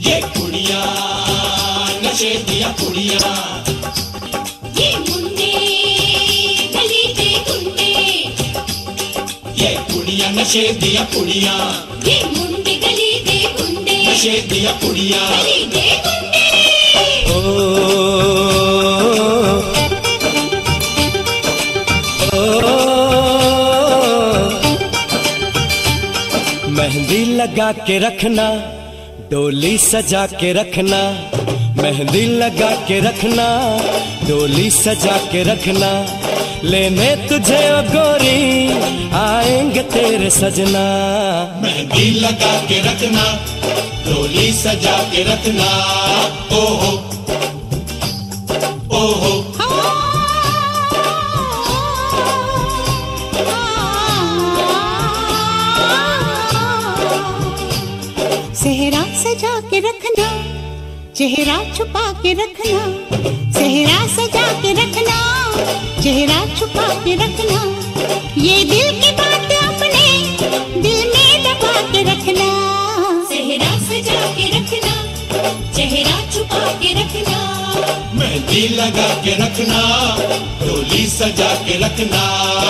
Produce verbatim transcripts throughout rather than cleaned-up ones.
ये कुड़ियाँ नशे दिया कुड़ियाँ, ये मुंडे गली के गुंडे, ये कुड़ियाँ नशे दिया कुड़ियाँ, ये मुंडे गली के गुंडे, नशे दिया कुड़ियाँ। गली के गुंडे। ओ, ओ, मेहंदी लगा के रखना, डोली सजा के रखना, मेहंदी लगा के रखना, डोली सजा के रखना, लेने तुझे ओ गोरी आएंगे तेरे सजना। मेहंदी लगा के रखना, डोली सजा के रखना, ओहो ओहो। सेहरा सजा के रखना, चेहरा छुपा के रखना, सेहरा सजा के रखना, चेहरा छुपा के रखना, ये दिल की बात अपने दिल में दबा के रखना। सेहरा सजा के रखना, चेहरा छुपा के रखना, मेहंदी लगा के रखना, डोली सजा के रखना।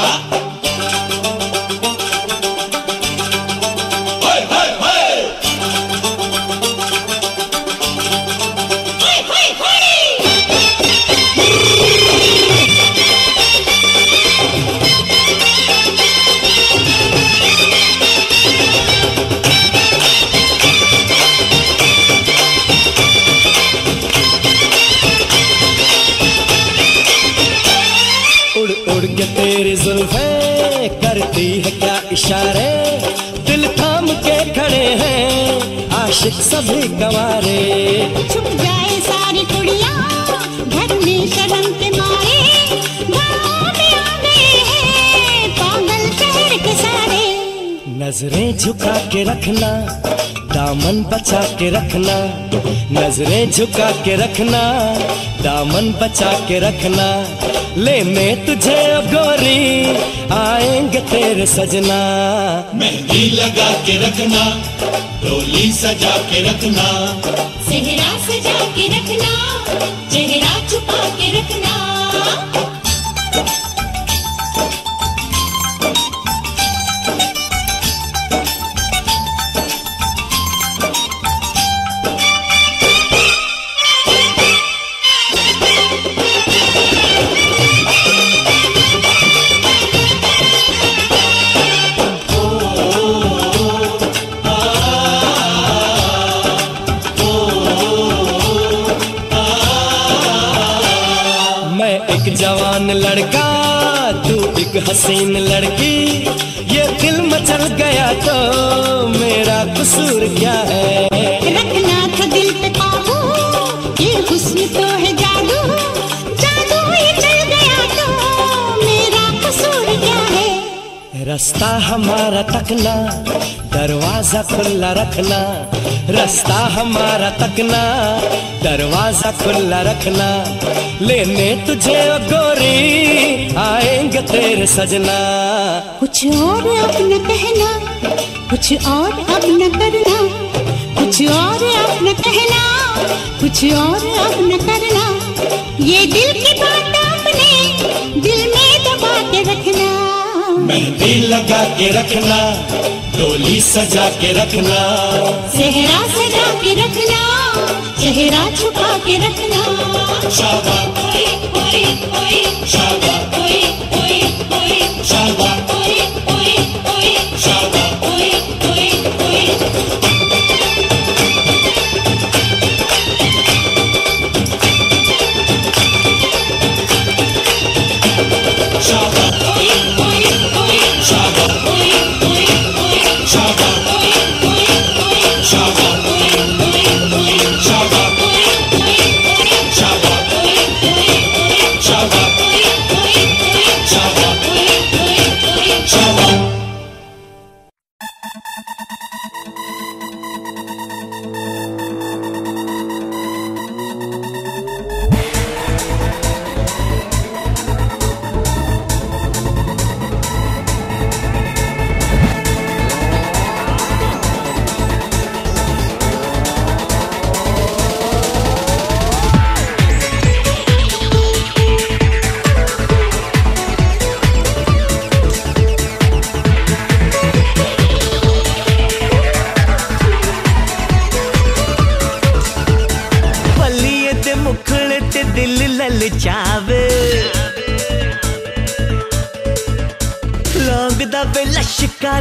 तेरी जुल्फें करती है क्या इशारे, दिल थाम के खड़े हैं आशिक सभी गवारे। छुप जाए सारी कुड़ियाँ घर में शर्म के मारे, गाँव में आ गए हैं पागल शहर के सारे। नजरें झुका के रखना, दामन बचा के रखना, नजरें झुका के रखना, दामन बचा के रखना, लेने तुझे अब गोरी आएंगे तेरे सजना। मेहंदी लगा के रखना, डोली सजा के रखना, सेहरा सजा के रखना, चेहरा छुपा के रखना। जवान लड़का तू एक हसीन लड़की, ये दिल मचल गया तो मेरा कसूर क्या है। रखना था दिल पे काबू, ये हुस्न तो है जादू, जादू ये चल गया तो मेरा कसूर क्या है। रास्ता हमारा तकना, दरवाजा खुला रखना, रास्ता हमारा तकना, दरवाजा खुला रखना, लेने तुझे ओ गोरी आएंगे तेरे सजना। कुछ और अब न कहना, कुछ और अब न करना, कुछ और अब न कहना, कुछ और अब न करना, ये दिल की बात अपने दिल में दबा के रखना। मेहंदी लगा के रखना, डोली सजा के रखना, सेहरा सजा के रखना, चेहरा छुपा के रखना। शाबा ओए ओए ओए, शाबा ओए ओए ओए, शाबा ओए ओए ओए, शाबा ओए ओए ओए। शाबा ओए ओए ओए, शाबा ओए ओए ओए, शाबा ओए ओए ओए, शाबा ओए ओए ओए, शाबा ओए ओए ओए, शाबा ओए ओए ओए, शाबा ओए ओए ओए, शाबा ओए ओए ओए। शाबा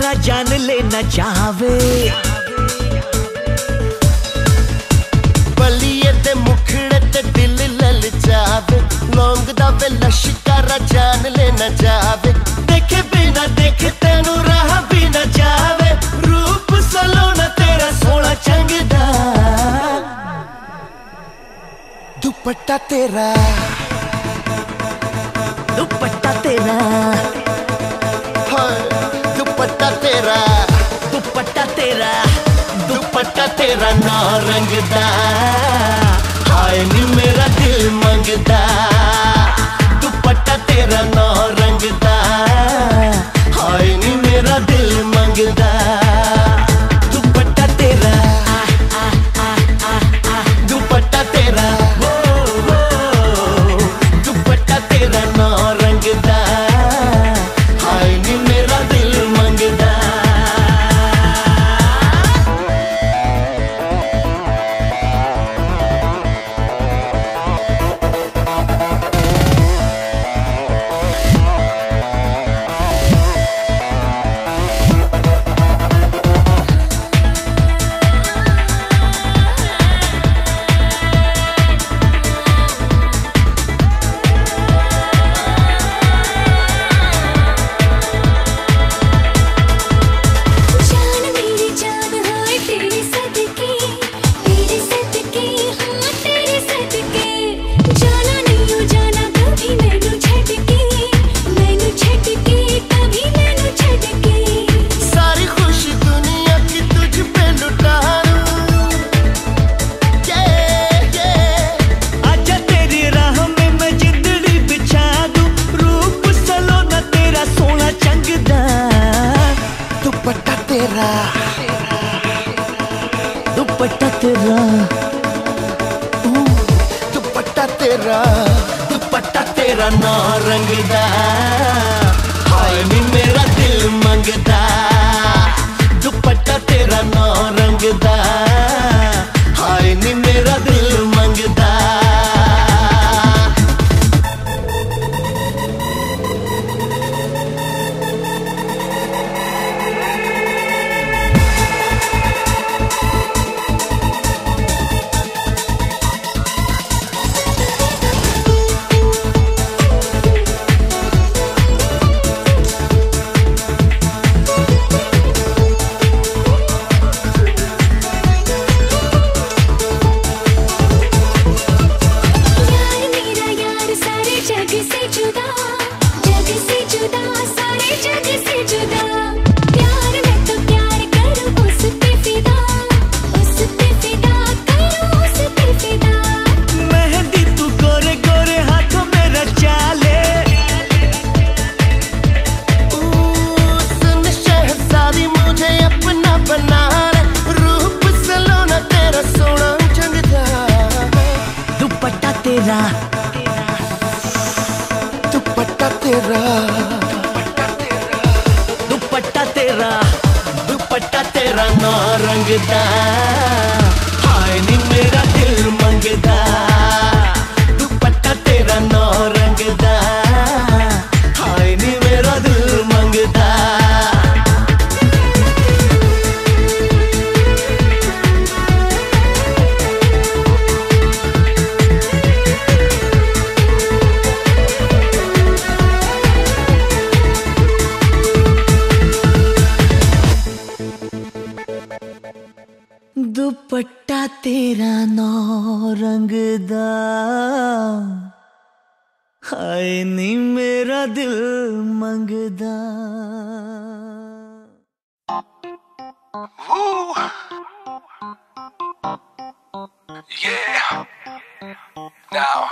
शिकारा जान लेना चाहवे, बलिए ते मुखड़े ते दिल ललचावे, लौंग दा वेला शिकारा जान लेना चाहवे, देखे बिना देखे तेनू राह भी ना जावे, रूप सलोना तेरा सोना चंगदा, दुपट्टा तेरा दुपट्टा तेरा, हाय दुपट्टा तेरा, दुपट्टा तेरा, दुपट्टा तेरा ना रंगदा, हाय नी मेरा दिल मंगदा, दुपट्टा तेरा ना रंगदा, हाय नी मेरा दिल मंगदा, दुपट्टा तेरा, दुपट्टा तेरा, दुपट्टा तेरा ना रंगदा, हाय नी मेरा दिल मंगदा। दुपट्टा तेरा, दुपट्टा तेरा, दुपट्टा तेरा, दुपट्टा तेरा ना रंगदा, हाय नी मेरा दिल मंगदा, दुपट्टा तेरा ना रंगदा, हाय नी मेरा दिल मंगदा। दुपट्टा तेरा, दुपट्टा तेरा, दुपट्टा तेरा ना रंगदा, हाय नी मेरा दिल मंगदा, दुपट्टा तेरा ना रंगदा, हाय नी मेरा दिल मंगदा। दुपट्टा तेरा नौ रंगदा, हाय नी मेरा दिल मंगदा। Yeah. Now.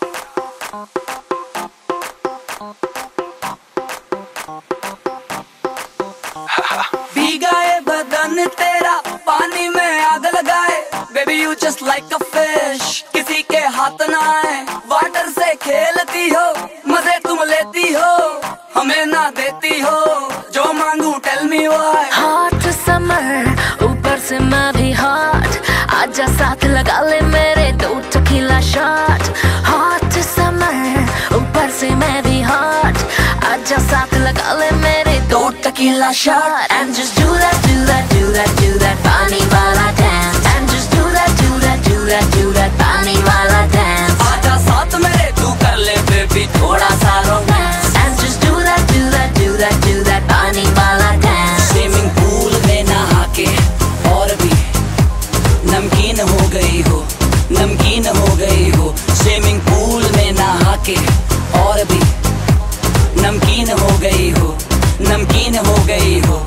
भीगा ये बदन तेरा पानी में आग लगाए, baby you just like a fish, किसी के हाथ ना आए, वाटर से खेलती हो, मजे तुम लेती हो, हमें ना देती हो, जो मांगू tell me why. Hot summer ऊपर से मैं भी हॉट, आजा साथ लगा ले मेरे दो टकीला शॉट। हॉट समर ऊपर से मैं भी हॉट, आजा साथ लगा ले मेरे दो tequila tequila shot and just do that, do that, do that, do that पानी वाला dance and just do that, do that, do that, do that पानी वाला dance. आजा साथ मेरे तू कर ले बेबी थोड़ा सा romance and just do that, do that, do that, do that पानी वाला dance. स्विमिंग पूल में नहा के और भी नमकीन हो गई हो, नमकीन हो गई हो. स्विमिंग पूल में नहा के और भी नमकीन हो गई हो, नमकीन हो गई हो.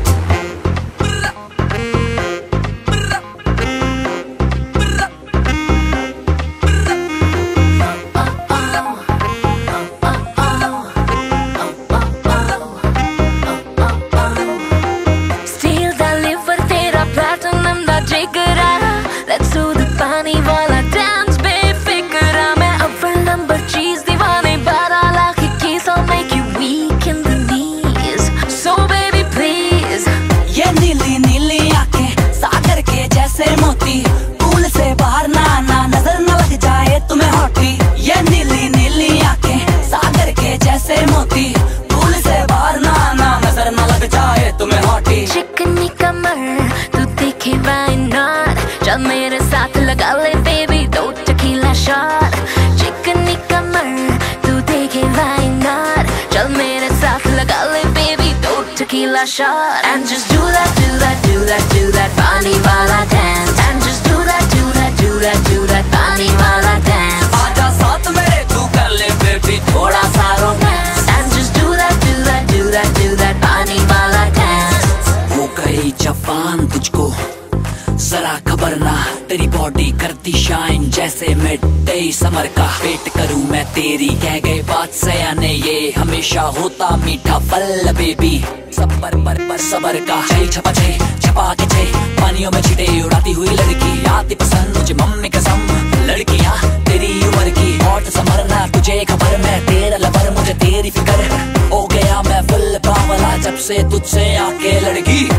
Steel da liver तेरा platinum da जिगरा, let's do the पानी वाला dance बेफिक्रा. मैं अव्वल नंबर चीज दीवाने बारह लाख इक्कीस, I'll make you weak in the knees, so baby please. ये नीली नीली आंखें सागर के जैसे मोती, पूल से बाहर ना आना नजर न लग जाए तुम्हें हॉटी. ये नीली नीली आंखें सागर के जैसे मोती, पूल से बाहर ना आना नजर न लग जाए तुम्हें हॉटी. चिकनी कमर तू देखे why not, चल मेरे साथ लगा ले baby दो tequila shot. चिकनी कमर तू देखे why not, चल मेरे साथ लगा ले baby दो tequila shot and just do that, do that, do that, do that पानी वाला dance and just do that, do that, do that, do that पानी वाला dance. आजा साथ मेरे तू कर ले बेबी थोड़ा सा romance and just do that, do that, do that, do that पानी वाला dance. हो गई जवान तुझको जरा खबर ना, तेरी बॉडी करती शाइन जैसे मिड डे समर का. वेट करूं मैं तेरी कह गए बात सयाने, ये हमेशा होता मीठा फल बेबी. सबर पर पर सबर का छई छपा छे छपा के छे, पानियों में छिटे उड़ाती हुई लड़की आती पसंद मुझे मम्मी कसम. लड़कियां तेरी उम्र की हॉट समरना, तुझे खबर मैं तेरा लवर मुझे तेरी फिकर. हो गया मैं फुल बावला जब से तुझसे आके लड़की.